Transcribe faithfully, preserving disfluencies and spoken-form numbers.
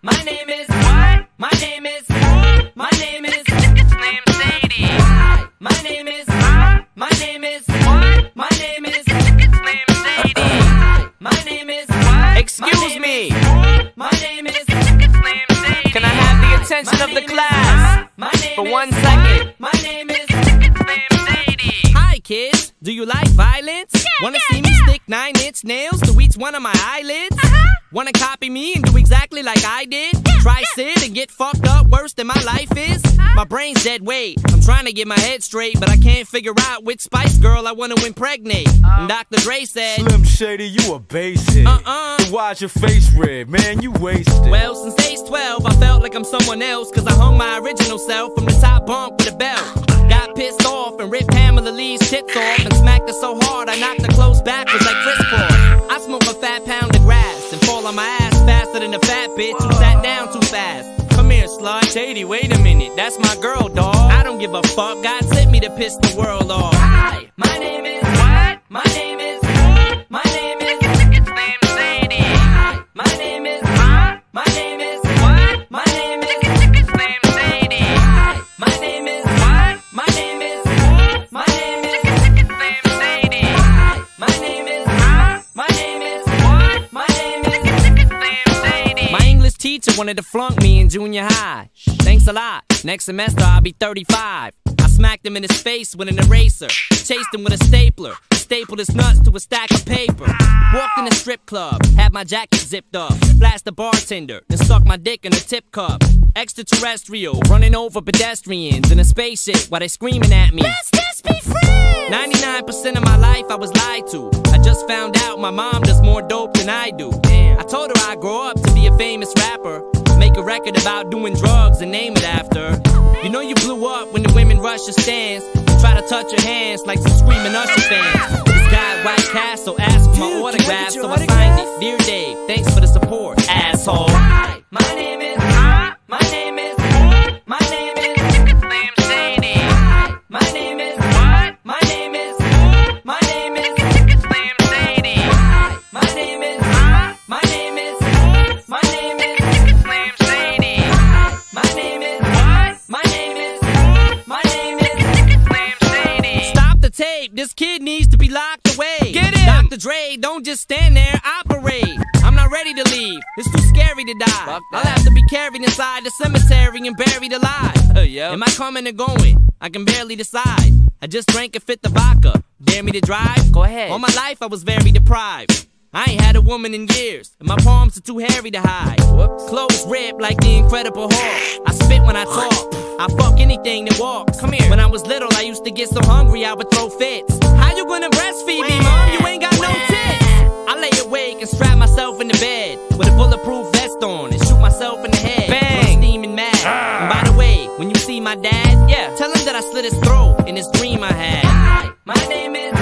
My name is what? My name is My name is Slim Shady. Hi. My name is huh? My name is what? My name is Slim Shady. Hi. My name is what? Excuse me. My name is Slim Shady. Can I have the attention of the class for one second? My name is Slim Shady. Hi kids, do you like violence? Yeah, Wanna yeah, see me yeah. stick nine inch nails to each one of my eyelids? Uh-huh. Wanna copy me and do exactly like I did? Yeah, Try yeah. sit and get fucked up worse than my life is? Huh? My brain's dead weight. I'm trying to get my head straight, but I can't figure out which Spice Girl I wanna impregnate. And Doctor Dre said, Slim Shady, you a basehead. Uh-uh. Then why's your face red, man? You wasted. well, since age twelve, I felt like I'm someone else, cause I hung my original self from the top bunk with a belt. Got pissed off and ripped Pamela Lee's tits off and smacked her so hard I knocked her clothes backwards like Chris Paul. I smoke a fat pound of grass and fall on my ass faster than a fat bitch who sat down too fast. Come here, slut. Shady, wait a minute, that's my girl, dawg. I don't give a fuck, God sent me to piss the world off. Hi. My name is what? My name is My name is Slim Shady. Hi. My name is huh? My name is what? My name is Slim Shady. Hi. My name is what? My name is My name is Slim Shady. Hi. My name is huh? My name is what? My name is Slim Shady. My English teacher wanted to flunk me in junior high. Thanks a lot. Next semester I'll be thirty-five. I smacked him in his face with an eraser. Chased him with a stapler. Stapled his nuts to a stack of paper. Walked in a strip club. Had my jacket zipped up. Flashed the bartender. Then stuck my dick in a tip cup. Extraterrestrial. Running over pedestrians in a spaceship while they screaming at me. Let's just be friends. ninety-nine percent of my life I was lied to. I just found out my mom does more dope than I do. Damn. I told her I'd grow up to be a famous rapper. Make a record about doing drugs and name it after. You know you blew up when the women rush your stands and try to touch your hands like some screaming Usher fans. This guy at White Castle asked for my Dude, autograph, can I get your so I autograph? signed it. Dear Dave, thanks for the support, asshole. Hi. My name is huh? My name is My name is Slim Shady. Hi. My name is what? My name is My name is Slim Shady. Hi. My name is huh? My name is My name is Slim Shady. Hi. My name is what? My name is My name is Slim Shady. Stop the tape, this kid needs to be locked away. Get him! Doctor Dre, don't just stand there, operate. I'm not ready to leave, it's too scary to die. Fuck I'll that. have to be carried inside the cemetery and buried alive. Uh, yep. Am I coming or going? I can barely decide. I just drank a fifth of vodka. Dare me to drive? Go ahead. All my life I was very deprived. I ain't had a woman in years, and my palms are too hairy to hide. Whoops. Clothes ripped like the Incredible Hulk. I spit when I talk. I fuck anything that walks. Come here. When I was little, I used to get so hungry I would throw fits. How you gonna breastfeed me, mom? You ain't got no tits. I lay awake and strap myself in the bed with a bulletproof vest on and shoot myself in the head. Bang. I'm steaming mad. And by the way, when you see my dad, Yeah. tell him that I slit his throat in this dream I had. Hi. My name is